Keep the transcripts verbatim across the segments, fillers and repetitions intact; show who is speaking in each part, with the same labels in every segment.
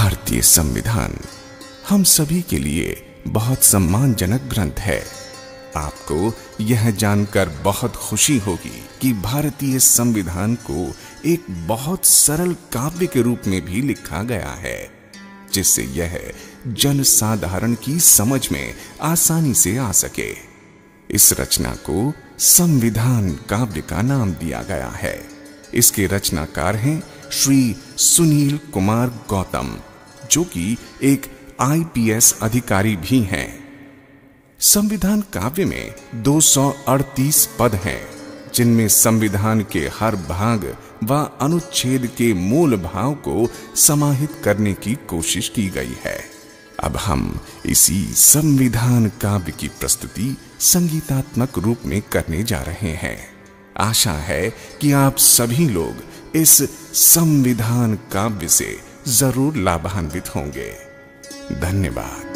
Speaker 1: भारतीय संविधान हम सभी के लिए बहुत सम्मानजनक ग्रंथ है। आपको यह जानकर बहुत खुशी होगी कि भारतीय संविधान को एक बहुत सरल काव्य के रूप में भी लिखा गया है, जिससे यह जनसाधारण की समझ में आसानी से आ सके। इस रचना को संविधान काव्य का नाम दिया गया है। इसके रचनाकार हैं श्री सुनील कुमार गौतम, जो कि एक आई पी एस अधिकारी भी हैं। संविधान काव्य में दो सौ अड़तीस पद हैं, जिनमें संविधान के हर भाग व अनुच्छेद के मूल भाव को समाहित करने की कोशिश की गई है। अब हम इसी संविधान काव्य की प्रस्तुति संगीतात्मक रूप में करने जा रहे हैं। आशा है कि आप सभी लोग इस संविधान काव्य से जरूर लाभान्वित होंगे। धन्यवाद।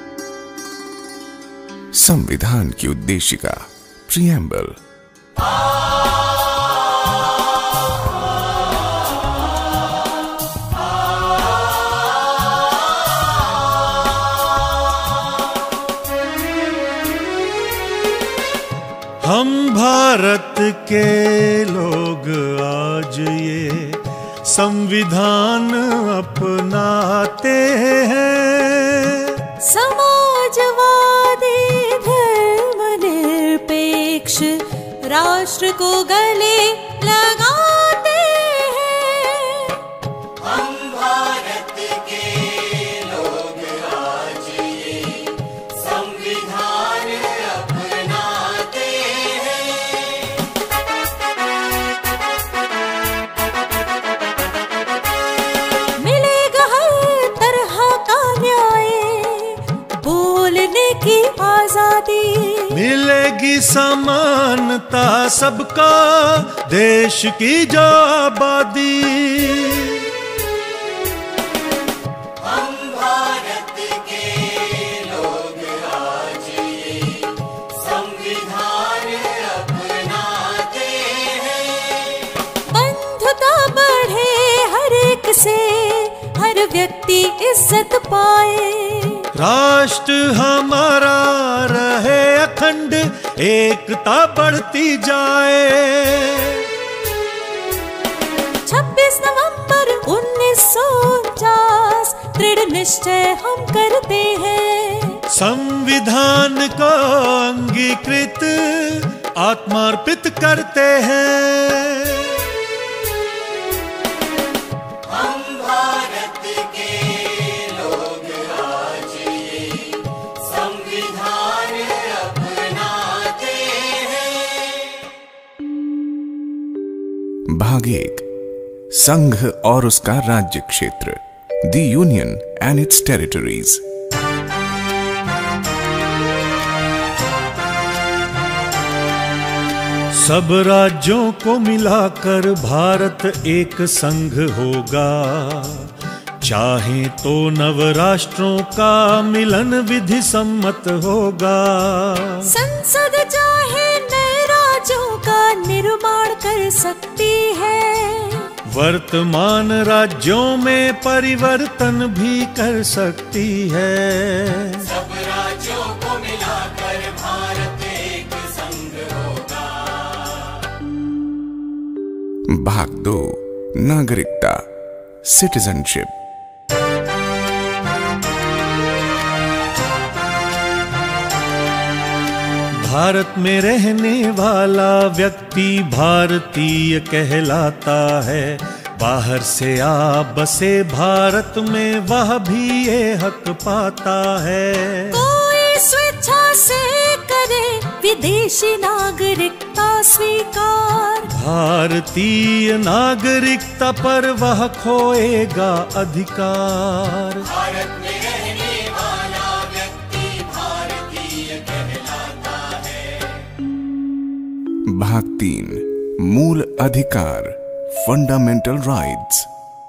Speaker 1: संविधान की उद्देशिका, प्रिएम्बल।
Speaker 2: हम भारत के लोग आज ये संविधान अपनाते हैं।
Speaker 3: समाजवादी धर्मनिरपेक्ष राष्ट्र को गले लगाते हैं।
Speaker 4: हम भारत के लोग आज ये संविधान अपनाते हैं।
Speaker 3: मिलेगा हर तरह का न्याय, बोलने की आजादी,
Speaker 2: मिलेगी समानता सबका, देश की जो आबादी।
Speaker 4: हम भारत के लोग आज ये संविधान अपनाते हैं।
Speaker 3: बंधुता बढ़े हर एक से, हर व्यक्ति इज्जत पाए।
Speaker 2: राष्ट्र हमारा रहे अखंड, एकता बढ़ती जाए।
Speaker 3: छब्बीस नवंबर उन्नीस सौ उनचास दृढ़ निश्चय हम करते हैं।
Speaker 2: संविधान को अंगीकृत आत्मार्पित करते हैं।
Speaker 4: हम भारत के लोग आज ये संविधान अपनाते हैं।
Speaker 1: भाग एक, संघ और उसका राज्य क्षेत्र, the union and its territories.
Speaker 2: सब राज्यों को मिलाकर भारत एक संघ होगा। चाहे तो नव राष्ट्रों का मिलन विधि सम्मत होगा।
Speaker 3: संसद चाहे नए राज्यों का निर्माण कर सकती है।
Speaker 2: वर्तमान राज्यों में परिवर्तन भी कर सकती है।
Speaker 4: सब राज्यों को मिलाकर भारत एक संघ होगा।
Speaker 1: भाग दो, नागरिकता, सिटीजनशिप।
Speaker 2: भारत में रहने वाला व्यक्ति भारतीय कहलाता है। बाहर से आ बसे भारत में वह भी ये हक पाता है।
Speaker 3: कोई स्वेच्छा से करे विदेशी नागरिकता स्वीकार,
Speaker 2: भारतीय नागरिकता पर वह खोएगा अधिकार।
Speaker 4: भारत में रहने वाला व्यक्ति भारतीय कहलाता है।
Speaker 1: भाग तीन, मूल अधिकार, फंडामेंटल राइट्स।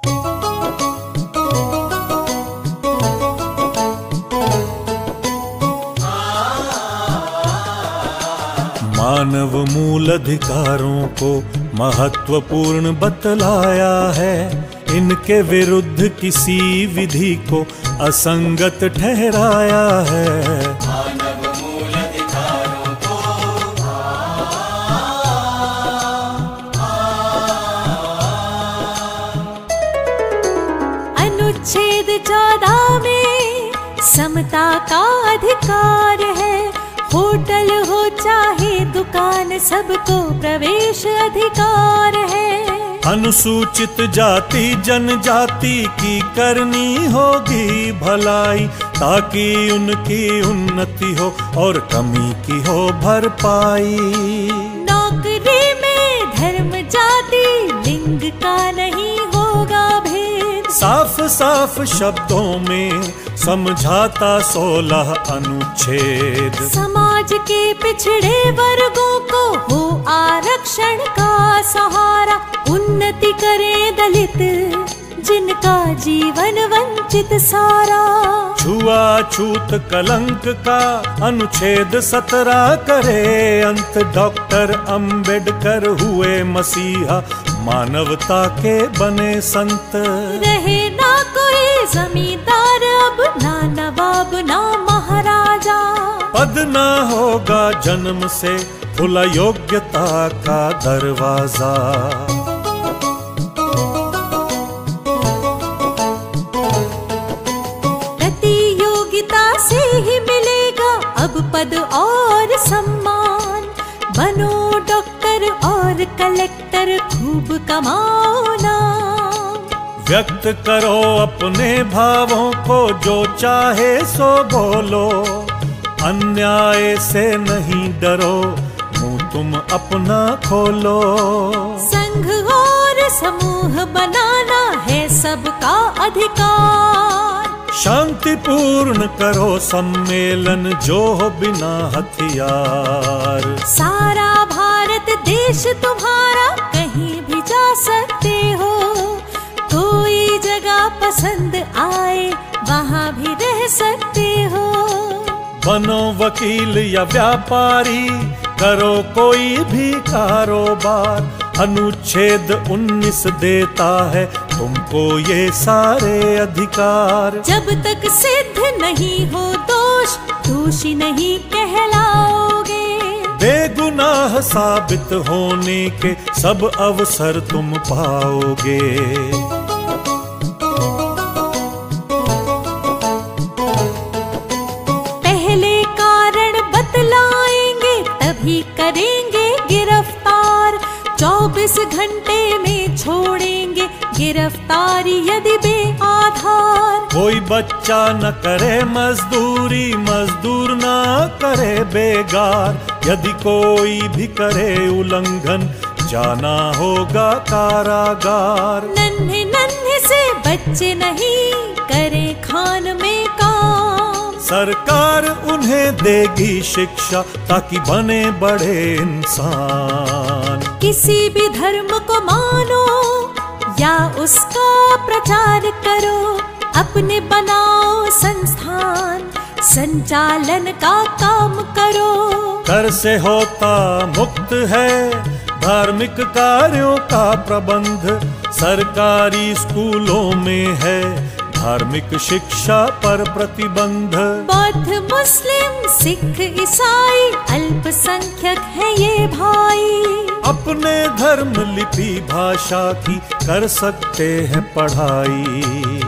Speaker 2: मानव मूल अधिकारों को महत्वपूर्ण बतलाया है। इनके विरुद्ध किसी विधि को असंगत ठहराया है।
Speaker 4: मानव मूल अधिकारों को
Speaker 3: अनुच्छेद चौदह में समता का अधिकार है। होटल हो चाहे दुकान, सबको प्रवेश अधिकार है।
Speaker 2: अनुसूचित जाति जनजाति की करनी होगी भलाई, ताकि उनकी उन्नति हो और कमी की हो भरपाई।
Speaker 3: नौकरी में धर्म जाति लिंग का नहीं होगा भेद।
Speaker 2: साफ साफ शब्दों में समझाता सोलह अनुच्छेद।
Speaker 3: समाज के पिछड़े वर्गों को हो आरक्षण का सहारा। उन्नति करे दलित जिनका जीवन वंचित सारा।
Speaker 2: छुआछूत कलंक का अनुच्छेद सत्रह करे अंत। डॉक्टर अंबेडकर हुए मसीहा, मानवता के बने संत।
Speaker 3: रहे ना कोई जमींदार अब, ना नवाब ना महाराजा।
Speaker 2: पद ना होगा जन्म से खुला योग्यता का दरवाजा।
Speaker 3: प्रतियोगिता से ही मिलेगा अब पद और सम्मान। बनो डॉक्टर और कलेक्टर, खूब कमाओ नाम।
Speaker 2: व्यक्त करो अपने भावों को, जो चाहे सो बोलो। अन्याय से नहीं डरो, मुंह तुम अपना खोलो।
Speaker 3: संघ और समूह बनाना है सबका अधिकार।
Speaker 2: शांतिपूर्ण करो सम्मेलन, जो हो बिना हथियार।
Speaker 3: सारा भारत देश तुम्हारा, कहीं भी जा सकते हो। कोई जगह पसंद आए वहाँ भी रह सकते हो।
Speaker 2: बनो वकील या व्यापारी, करो कोई भी कारोबार। अनुच्छेद उन्नीस देता है तुमको ये सारे अधिकार।
Speaker 3: जब तक सिद्ध नहीं हो दोष, दोषी नहीं कहलाओगे।
Speaker 2: बेगुनाह साबित होने के सब अवसर तुम पाओगे।
Speaker 3: पहले कारण बतलाएंगे, तभी करेंगे गिरफ्तार। चौबीस घंटे में छोड़ेंगे गिरफ्तारी यदि बे आधार।
Speaker 2: कोई बच्चा न करे मजदूरी, मजदूर न करे बेगार। यदि कोई भी करे उल्लंघन, जाना होगा कारागार।
Speaker 3: नन्हे नन्हे से बच्चे नहीं करे खान में काम।
Speaker 2: सरकार उन्हें देगी शिक्षा, ताकि बने बड़े इंसान।
Speaker 3: किसी भी धर्म को मानो या उसका प्रचार करो। अपने बनाओ संस्थान, संचालन का काम करो।
Speaker 2: कर से होता मुक्त है धार्मिक कार्यों का प्रबंध। सरकारी स्कूलों में है धार्मिक शिक्षा पर प्रतिबंध।
Speaker 3: बौद्ध मुस्लिम सिख ईसाई अल्पसंख्यक है ये भाई।
Speaker 2: अपने धर्म लिपि भाषा की कर सकते हैं पढ़ाई।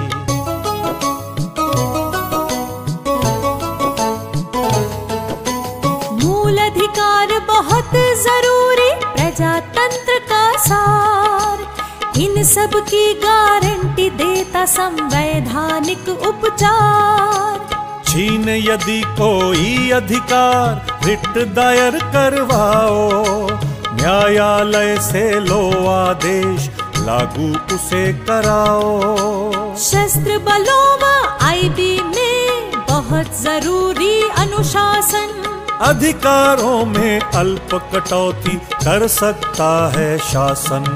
Speaker 3: मूल अधिकार बहुत जरूरी, प्रजातंत्र का सार। इन सब की गारंटी देता संवैधानिक उपचार।
Speaker 2: छीन यदि कोई अधिकार, रिट दायर करवाओ। न्यायालय से लो आदेश, लागू उसे कराओ।
Speaker 3: शस्त्र बलों व आईबी में बहुत जरूरी अनुशासन।
Speaker 2: अधिकारों में अल्प कटौती कर सकता है शासन।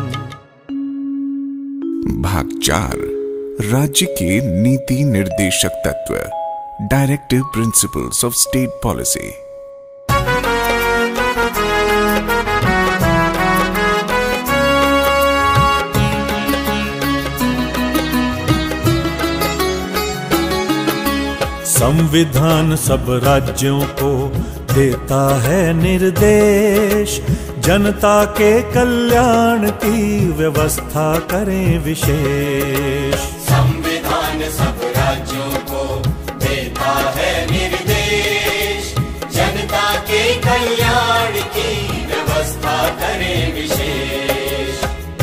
Speaker 1: भाग चार, राज्य के नीति निर्देशक तत्व, directive principles of state policy.
Speaker 2: संविधान सब राज्यों को देता है निर्देश, जनता के कल्याण की व्यवस्था करें विशेष।
Speaker 4: संविधान सब राज्यों को देता है निर्देश, जनता के कल्याण की व्यवस्था करें विशेष।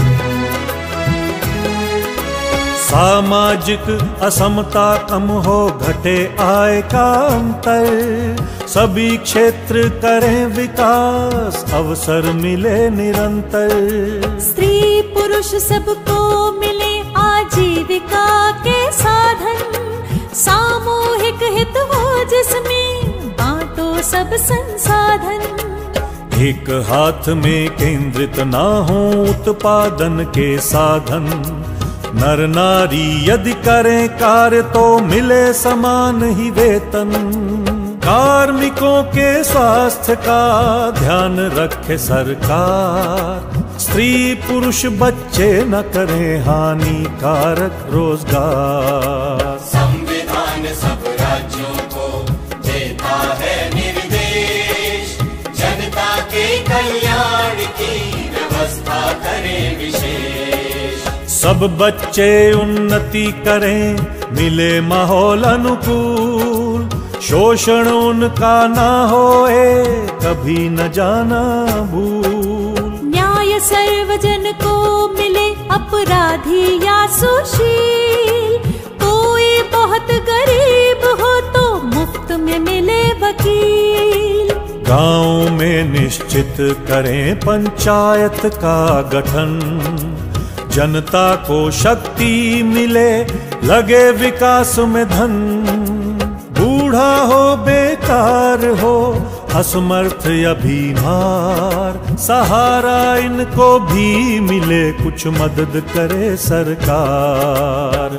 Speaker 2: सामाजिक असमता कम हो, घटे आय का अंतर, सभी क्षेत्र करें विकास, अवसर मिले निरंतर।
Speaker 3: स्त्री पुरुष सबको मिले आजीविका के साधन, सामूहिक हित हो जिसमें बांटो सब संसाधन।
Speaker 2: एक हाथ में केंद्रित ना हो उत्पादन के साधन, नर नारी यदि करें कार्य तो मिले समान ही वेतन। कार्मिकों के स्वास्थ्य का ध्यान रखे सरकार, स्त्री पुरुष बच्चे न करें हानिकारक रोजगार।
Speaker 4: संविधान सब राज्यों को देता है निर्देश, जनता के कल्याण की व्यवस्था करें विशेष।
Speaker 2: सब बच्चे उन्नति करें, मिले माहौल अनुकूल, शोषण उनका ना होए, कभी न जाना भूल।
Speaker 3: न्याय सर्वजन को मिले, अपराधी या सुशील, कोई बहुत गरीब हो तो मुफ्त में मिले वकील।
Speaker 2: गांव में निश्चित करें पंचायत का गठन, जनता को शक्ति मिले, लगे विकास में धन। बूढ़ा हो बेकार हो, असमर्थ या बीमार, सहारा इनको भी मिले, कुछ मदद करे सरकार।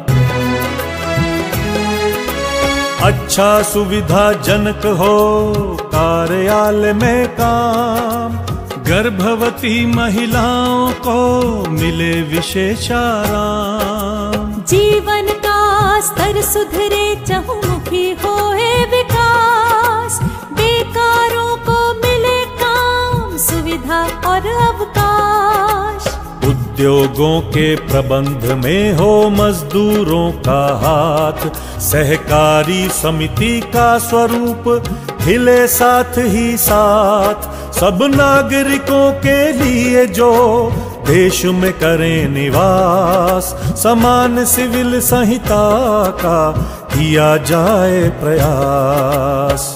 Speaker 2: अच्छा सुविधाजनक हो कार्यालय में काम, गर्भवती महिलाओं को मिले विशेष आराम।
Speaker 3: जीवन का स्तर सुधरे, चहुमुखी होए विकास, बेकारों को मिले काम, सुविधा और अवकाश।
Speaker 2: उद्योगों के प्रबंध में हो मजदूरों का हाथ, सहकारी समिति का स्वरूप खिले साथ ही साथ। सब नागरिकों के लिए जो देश में करें निवास, समान सिविल संहिता का किया जाए प्रयास।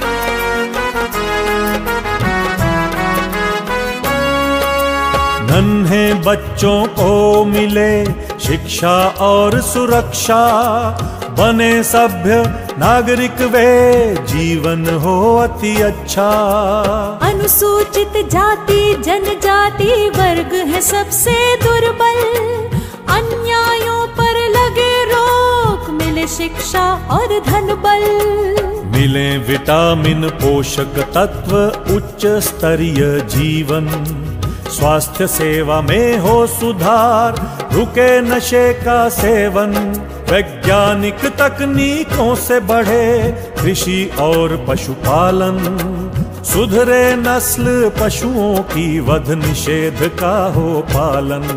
Speaker 2: नन्हे बच्चों को मिले शिक्षा और सुरक्षा, बने सभ्य नागरिक वे, जीवन हो अति अच्छा।
Speaker 3: अनुसूचित जाति जनजाति वर्ग है सबसे दुर्बल, अन्यायों पर लगे रोक, मिले शिक्षा और धन बल।
Speaker 2: मिले विटामिन पोषक तत्व, उच्च स्तरीय जीवन, स्वास्थ्य सेवा में हो सुधार, रुके नशे का सेवन। वैज्ञानिक तकनीकों से बढ़े कृषि और पशुपालन, सुधरे नस्ल पशुओं की, वध निषेध का हो पालन।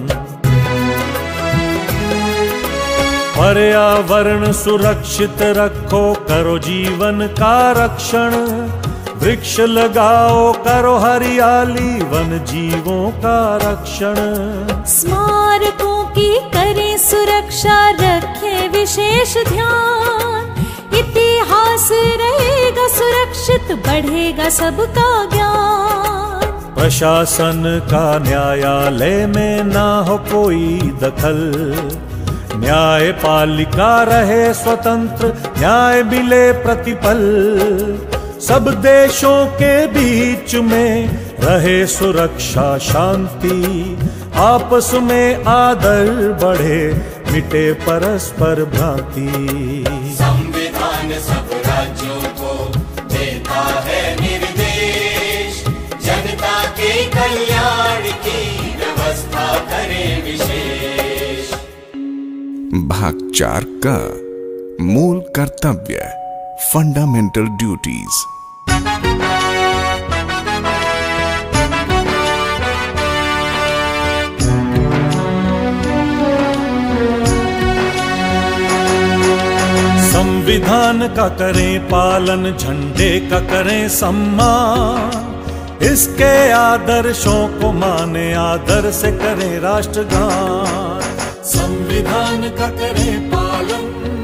Speaker 2: पर्यावरण सुरक्षित रखो, करो जीवन का रक्षण, वृक्ष लगाओ, करो हरियाली, वन जीवों का रक्षण।
Speaker 3: स्मारकों की करें सुरक्षा, रखें विशेष ध्यान, इतिहास रहेगा सुरक्षित, बढ़ेगा सबका ज्ञान।
Speaker 2: प्रशासन का न्यायालय में ना हो कोई दखल, न्यायपालिका रहे स्वतंत्र, न्याय मिले प्रतिपल। सब देशों के बीच में रहे सुरक्षा शांति, आपस में आदर बढ़े, मिटे परस्पर भ्रांति।
Speaker 4: संविधान सब राज्यों को देता है निर्देश, जनता के कल्याण की व्यवस्था करे विशेष।
Speaker 1: भाग चार का मूल कर्तव्य, फंडामेंटल ड्यूटीज।
Speaker 2: संविधान का करें पालन, झंडे का करें सम्मान, इसके आदर्शों को माने, आदर से करें राष्ट्रगान। संविधान का करें पालन,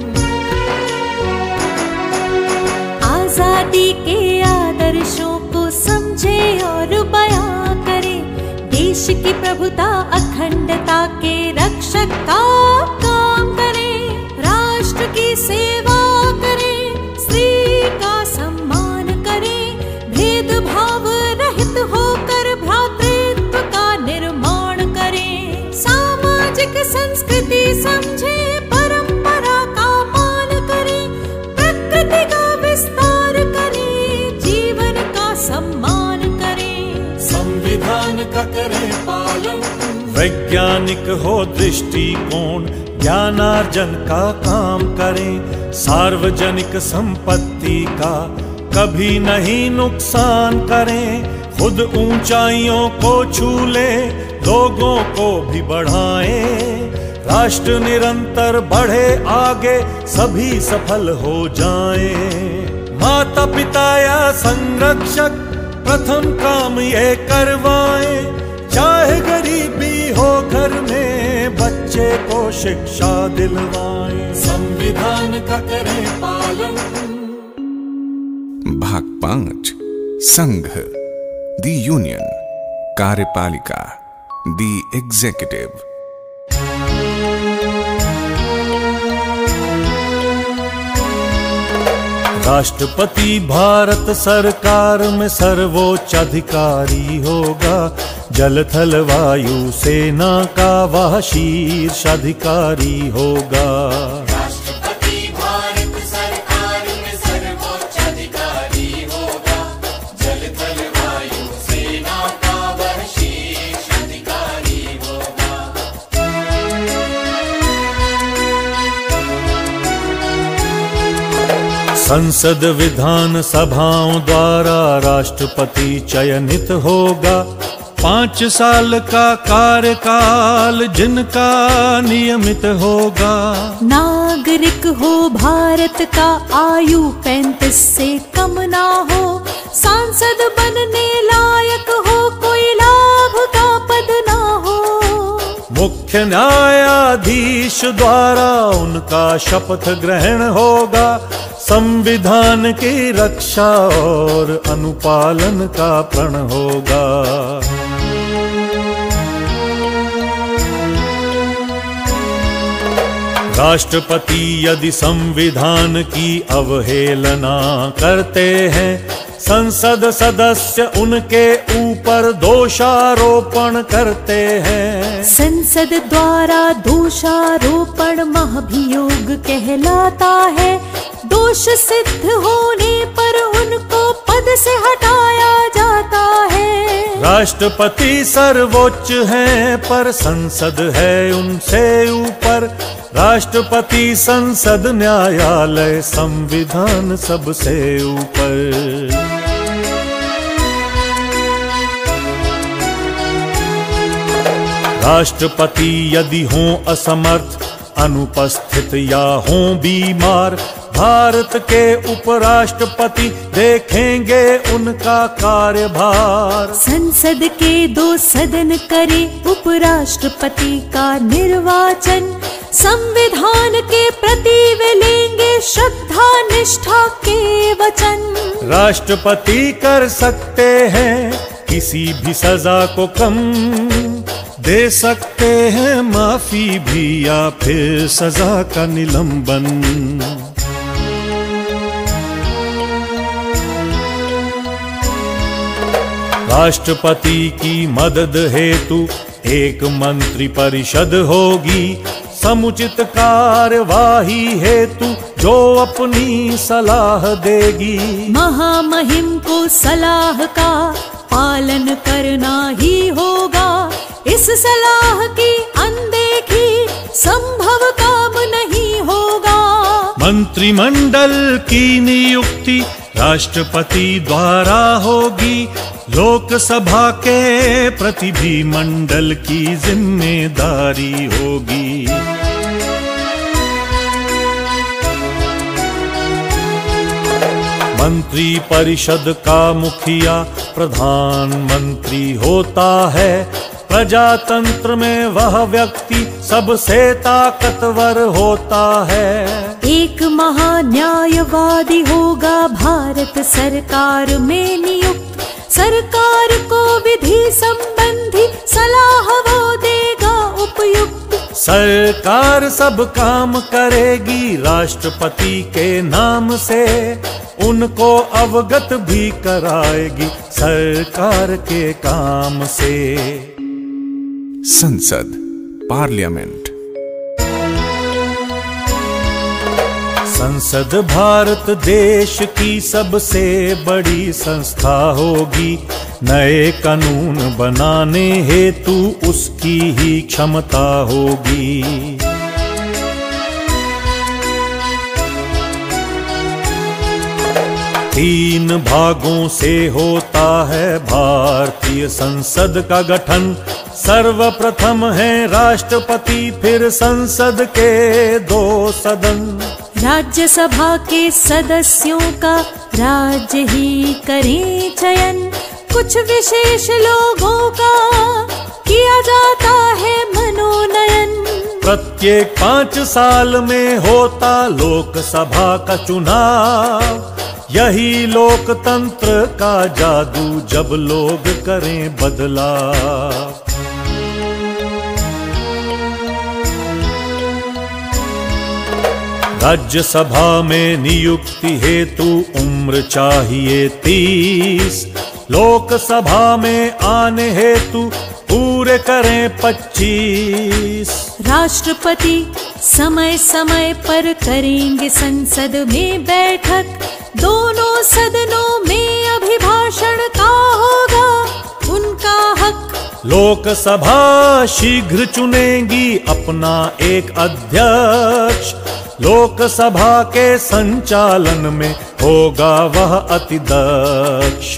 Speaker 3: आजादी के आदर्शों को समझे और बयां करें, देश की प्रभुता अखंडता के रक्षक का काम करें, राष्ट्र की सेवा करें, स्त्री का सम्मान करें, भेदभाव रहित होकर भ्रातृत्व का निर्माण करें, सामाजिक संस्कृति समझे, परंपरा का मान करें, प्रकृति का विस्तार करें, जीवन का सम्मान करें।
Speaker 2: संविधान का करें पालन, वैज्ञानिक हो दृष्टिकोण, ज्ञानार्जन का काम करें, सार्वजनिक संपत्ति का कभी नहीं नुकसान करें, खुद ऊंचाइयों को छू ले, लोगों को भी बढ़ाएं, राष्ट्र निरंतर बढ़े आगे, सभी सफल हो जाएं। माता पिता या संरक्षक प्रथम काम ये करवाएं, चाहे गरीबी हो घर में, बच्चे को शिक्षा दिलवाएं। संविधान का करें पालन।
Speaker 1: भाग पांच, संघ, दी यूनियन, कार्यपालिका, दी एग्जीक्यूटिव।
Speaker 2: राष्ट्रपति भारत सरकार में सर्वोच्च अधिकारी होगा, जल थल वायु सेना का वह शीर्ष अधिकारी होगा।
Speaker 4: राष्ट्रपति भारत सरकार में सर्वोच्च अधिकारी होगा, जल थल वायु सेना का वह शीर्ष अधिकारी होगा।
Speaker 2: संसद विधान सभाओं द्वारा राष्ट्रपति चयनित होगा, पांच साल का कार्यकाल जिनका नियमित होगा।
Speaker 3: नागरिक हो भारत का, आयु पैंतीस से कम ना हो, सांसद बनने लायक हो, कोई लाभ का पद ना हो।
Speaker 2: मुख्य न्यायाधीश द्वारा उनका शपथ ग्रहण होगा, संविधान की रक्षा और अनुपालन का प्रण होगा। राष्ट्रपति यदि संविधान की अवहेलना करते हैं, संसद सदस्य उनके ऊपर दोषारोपण करते हैं।
Speaker 3: संसद द्वारा दोषारोपण महाभियोग कहलाता है, दोष सिद्ध होने पर उनको पद से हटाया जाता है।
Speaker 2: राष्ट्रपति सर्वोच्च हैं पर संसद है उनसे ऊपर, राष्ट्रपति संसद न्यायालय संविधान सबसे ऊपर। राष्ट्रपति यदि हों असमर्थ, अनुपस्थित या हों बीमार, भारत के उपराष्ट्रपति देखेंगे उनका कार्यभार।
Speaker 3: संसद के दो सदन करे उपराष्ट्रपति का निर्वाचन, संविधान के प्रति वे लेंगे श्रद्धा निष्ठा के वचन।
Speaker 2: राष्ट्रपति कर सकते हैं किसी भी सजा को कम, दे सकते हैं माफी भी या फिर सजा का निलंबन। राष्ट्रपति की मदद हेतु एक मंत्री परिषद होगी, समुचित कार्यवाही हेतु जो अपनी सलाह देगी।
Speaker 3: महामहिम को सलाह का पालन करना ही होगा, इस सलाह की अनदेखी संभव काम नहीं होगा।
Speaker 2: मंत्रिमंडल की नियुक्ति राष्ट्रपति द्वारा होगी। लोकसभा के प्रति भी मंडल की जिम्मेदारी होगी। मंत्री परिषद का मुखिया प्रधानमंत्री होता है। प्रजातंत्र में वह व्यक्ति सबसे ताकतवर होता है।
Speaker 3: एक महान्यायवादी होगा भारत सरकार में नियुक्त। सरकार को विधि संबंधी सलाह वो देगा उपयुक्त।
Speaker 2: सरकार सब काम करेगी राष्ट्रपति के नाम से। उनको अवगत भी कराएगी सरकार के काम से।
Speaker 1: संसद, पार्लियामेंट।
Speaker 2: संसद भारत देश की सबसे बड़ी संस्था होगी। नए कानून बनाने हेतु उसकी ही क्षमता होगी। तीन भागों से होता है भारतीय संसद का गठन। सर्वप्रथम है राष्ट्रपति, फिर संसद के दो सदन।
Speaker 3: राज्यसभा के सदस्यों का राज्य ही करें चयन। कुछ विशेष लोगों का किया जाता है मनोनयन।
Speaker 2: प्रत्येक पांच साल में होता लोकसभा का चुनाव। यही लोकतंत्र का जादू जब लोग करें बदलाव। राज्यसभा में नियुक्ति हेतु उम्र चाहिए तीस। लोकसभा में आने हेतु पूरे करें पच्चीस।
Speaker 3: राष्ट्रपति समय समय पर करेंगे संसद में बैठक। दोनों सदनों में अभिभाषण का होगा उनका हक।
Speaker 2: लोकसभा शीघ्र चुनेगी अपना एक अध्यक्ष। लोकसभा के संचालन में होगा वह अति दक्ष।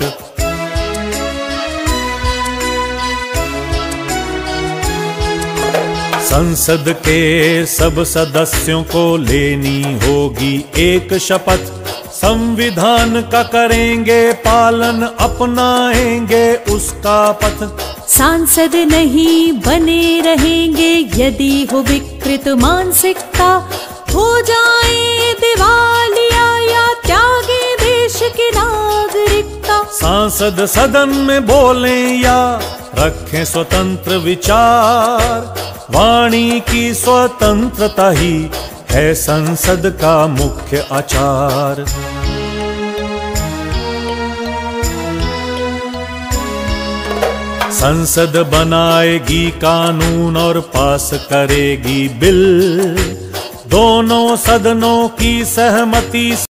Speaker 2: संसद के सब सदस्यों को लेनी होगी एक शपथ। संविधान का करेंगे पालन, अपनाएंगे उसका पथ।
Speaker 3: सांसद नहीं बने रहेंगे यदि हो विकृत मानसिकता। हो जाए दिवालिया या त्यागे देश की नागरिकता।
Speaker 2: सांसद सदन में बोलें या रखें स्वतंत्र विचार। वाणी की स्वतंत्रता ही है संसद का मुख्य आचार। संसद बनाएगी कानून और पास करेगी बिल। दोनों सदनों की सहमति